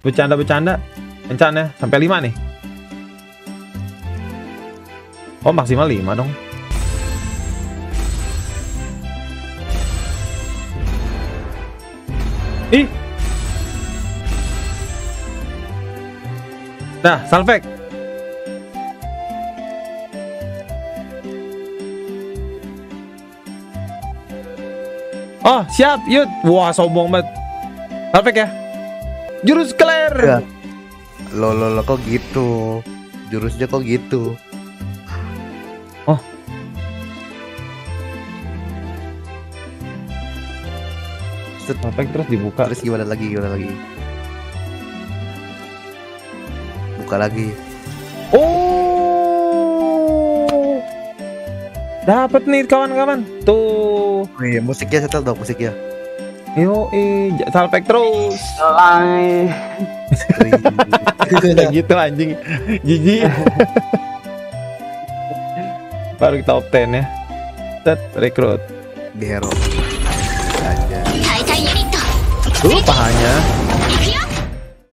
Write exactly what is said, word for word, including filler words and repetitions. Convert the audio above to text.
Bercanda-bercanda. Encan ya, sampai lima nih. Oh, maksimal lima dong. Ih. Dah, Salvek. Oh, siap, Yud. Wah, sombong banget. Salvek ya. Jurus Claire. Ya. Lo lo lo kok gitu. Jurusnya kok gitu. Oh. Salvek terus dibuka. Terus gimana lagi? Gimana lagi? Buka lagi. Oh. Dapat nih kawan-kawan. Tuh. Oh iya, musiknya setel dong musiknya. Yo, eh, Salvek terus. Selai. Udah gitu anjing. Jijik. Baru top sepuluh ya. Set rekrut. Di hero. Aja. Tuh pahanya.